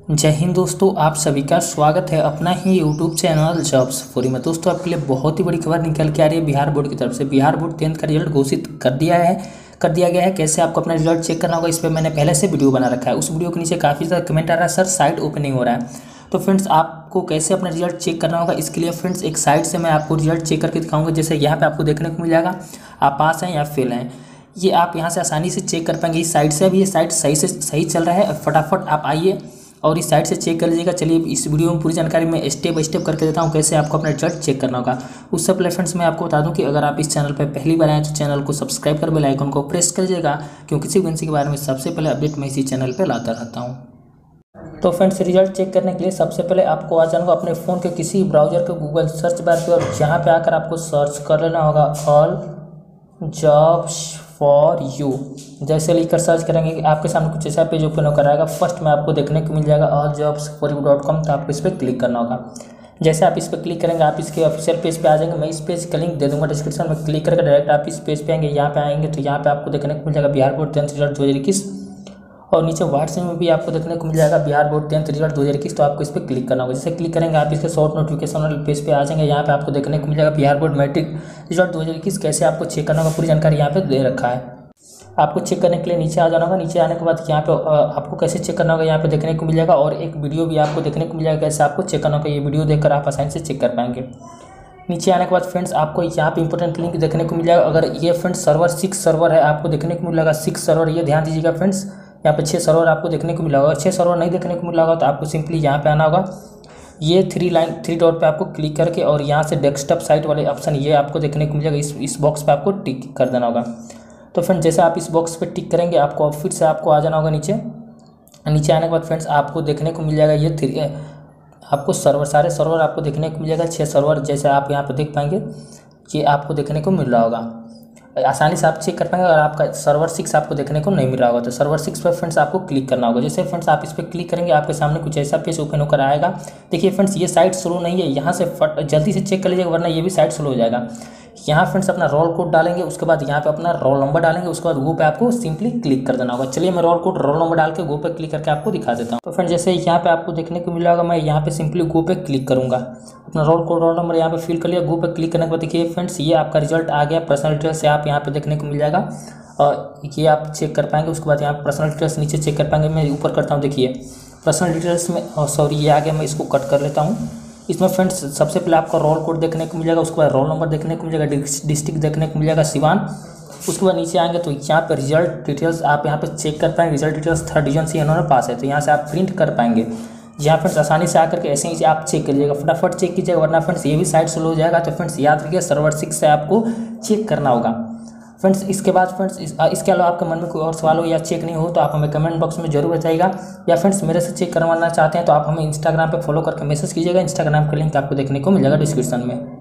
जय हिंद दोस्तों, आप सभी का स्वागत है अपना ही यूट्यूब चैनल जॉब्स फॉर में। दोस्तों आपके लिए बहुत ही बड़ी खबर निकल के आ रही है बिहार बोर्ड की तरफ से। बिहार बोर्ड 10th का रिजल्ट घोषित कर दिया गया है। कैसे आपको अपना रिजल्ट चेक करना होगा, इस पर मैंने पहले से वीडियो बना रखा है। उस वीडियो के नीचे काफ़ी ज़्यादा कमेंट आ रहा है, सर साइट ओपनिंग हो रहा है। तो फ्रेंड्स आपको कैसे अपना रिजल्ट चेक करना होगा, इसके लिए फ्रेंड्स एक साइट से मैं आपको रिजल्ट चेक करके दिखाऊंगा। जैसे यहाँ पे आपको देखने को मिल जाएगा आप पास हैं या फेल हैं, ये आप यहाँ से आसानी से चेक कर पाएंगे। इस साइट से अभी ये साइट सही चल रहा है। फटाफट आप आइए और इस साइट से चेक कर लीजिएगा। चलिए इस वीडियो में पूरी जानकारी मैं स्टेप बाय स्टेप करके देता हूँ कैसे आपको अपना रिजल्ट चेक करना होगा। उससे पहले फ्रेंड्स मैं आपको बता दूं कि अगर आप इस चैनल पर पहली बार आए तो चैनल को सब्सक्राइब कर बेल आइकन को प्रेस कर लीजिएगा, क्योंकि किसी वैकेंसी के बारे में सबसे पहले अपडेट मैं इसी चैनल पर लाता रहता हूँ। तो फ्रेंड्स रिजल्ट चेक करने के लिए सबसे पहले आपको आ जाना होगा अपने फ़ोन के किसी ब्राउजर के गूगल सर्च बार पे, और यहाँ पे आकर आपको सर्च कर लेना होगा ऑल जॉब्स फॉर यू। जैसे लिखकर सर्च करेंगे आपके सामने कुछ ऐसा पेज ओपन होकर आएगा। फर्स्ट में आपको देखने को मिल जाएगा alljobsforyou.com, तो आपको इस पर क्लिक करना होगा। जैसे आप इस पर क्लिक करेंगे आप इसके ऑफिशियल पेज पे आ जाएंगे। मैं इस पेज का लिंक दे दूंगा डिस्क्रिप्शन में, क्लिक करके डायरेक्ट आप इस पेज पे आएंगे। यहाँ पे आएंगे तो यहाँ पे आपको देखने को मिल जाएगा बिहार बोर्ड 10th रिजल्ट 2021, और नीचे व्हाट्सएप में भी आपको देखने को मिल जाएगा बिहार बोर्ड 10th रिजल्ट 2021। तो आपको इस पर क्लिक करना होगा। जैसे क्लिक करेंगे आप इसके शॉर्ट नोटिफिकेशन वाले पेज पे आ जाएंगे। यहाँ पे आपको देखने को मिल जाएगा बिहार बोर्ड मैट्रिक रिजल्ट 2021 कैसे आपको चेक करना होगा, पूरी जानकारी यहाँ पे दे रखा है। आपको चेक करने के लिए नीचे आ जाना होगा। नीचे आने के बाद यहाँ पे आपको कैसे चेक करना होगा यहाँ पे देखने को मिल जाएगा, और एक वीडियो भी आपको देखने को मिल जाएगा कैसे आपको चेक करना होगा। ये वीडियो देखकर आप आसानी से चेक कर पाएंगे। नीचे आने के बाद फ्रेंड्स आपको यहाँ पे इंपॉर्टेंट लिंक देखने को मिल जाएगा। अगर ये फ्रेंड्स सर्वर 6 सर्वर है, आपको देखने को मिल जाएगा 6 सर्वर। ये ध्यान दीजिएगा फ्रेंड्स, यहाँ पे 6 सर्वर आपको देखने को मिला होगा। 6 सर्वर नहीं देखने को मिला होगा तो आपको सिंपली यहाँ पे आना होगा। ये 3 डॉट पे आपको क्लिक करके और यहाँ से डेस्कटॉप साइट वाले ऑप्शन ये आपको देखने को मिल जाएगा। इस बॉक्स पे आपको टिक कर देना होगा। तो फ्रेंड्स जैसे आप इस बॉक्स पे टिक करेंगे आपको फिर से आपको आ जाना होगा नीचे आने के बाद फ्रेंड्स आपको देखने को मिल जाएगा ये आपको सारे सर्वर आपको देखने को मिल जाएगा। 6 सर्वर जैसे आप यहाँ पे देख पाएंगे ये आपको देखने को मिल रहा होगा। आसानी से आप चेक कर पाएंगे। अगर आपका सर्वर 6 आपको देखने को नहीं मिल रहा होगा तो सर्वर 6 पर फ्रेंड्स आपको क्लिक करना होगा। जैसे फ्रेंड्स आप इस पर क्लिक करेंगे आपके सामने कुछ ऐसा पेज ओपन होकर आएगा। देखिए फ्रेंड्स ये साइट स्लो नहीं है, यहाँ से जल्दी से चेक कर लीजिएगा वरना ये भी साइट स्लो हो जाएगा। यहाँ फ्रेंड्स अपना रोल कोड डालेंगे, उसके बाद यहाँ पे अपना रोल नंबर डालेंगे, उसके बाद गो पे आपको सिंपली क्लिक कर देना होगा। चलिए मैं रोल कोड रोल नंबर डाल के गो पे क्लिक करके आपको दिखा देता हूँ। तो फ्रेंड्स जैसे यहाँ पे आपको देखने को मिला होगा, मैं यहाँ पे सिंपली गो पे क्लिक करूँगा। अपना रोल कोड रोल नंबर यहाँ पे फिल कर लिया। गो पे क्लिक करने के बाद देखिए फ्रेंड्स ये आपका रिजल्ट आ गया। पर्सनल डिटेल्स से आप यहाँ पे देखने को मिल जाएगा और ये आप चेक कर पाएंगे। उसके बाद यहाँ पर्सनल डिटेल्स नीचे चेक कर पाएंगे। मैं ऊपर करता हूँ, देखिए पर्सनल डिटेल्स में सॉरी ये आ गया। मैं इसको कट कर लेता हूँ। इसमें फ्रेंड्स सबसे पहले आपका रोल कोड देखने को मिल जाएगा, उसके बाद रोल नंबर देखने को मिल जाएगा, डिस्ट्रिक्ट देखने को मिल जाएगा सिवान। उसके बाद नीचे आएंगे तो यहाँ पे रिजल्ट डिटेल्स आप यहाँ पे चेक कर पाएंगे। रिजल्ट डिटेल्स 3rd डिवीजन से इन्होंने पास है तो यहाँ से आप प्रिंट कर पाएंगे। यहाँ फ्रेंड्स आसानी से आकर के ऐसे ही आप चेक करिएगा, फटाफट चेक कीजिएगा वरना फ्रेंड्स ये भी साइट स्लो हो जाएगा। तो फ्रेंड्स याद रखिए सर्वर 6 से आपको चेक करना होगा। फ्रेंड्स इसके बाद फ्रेंड्स इसके अलावा आपके मन में कोई और सवाल हो या चेक नहीं हो तो आप हमें कमेंट बॉक्स में जरूर बताइएगा, या फ्रेंड्स मेरे से चेक करवाना चाहते हैं तो आप हमें इंस्टाग्राम पे फॉलो करके मैसेज कीजिएगा। इंस्टाग्राम का लिंक आपको देखने को मिल जाएगा डिस्क्रिप्शन में।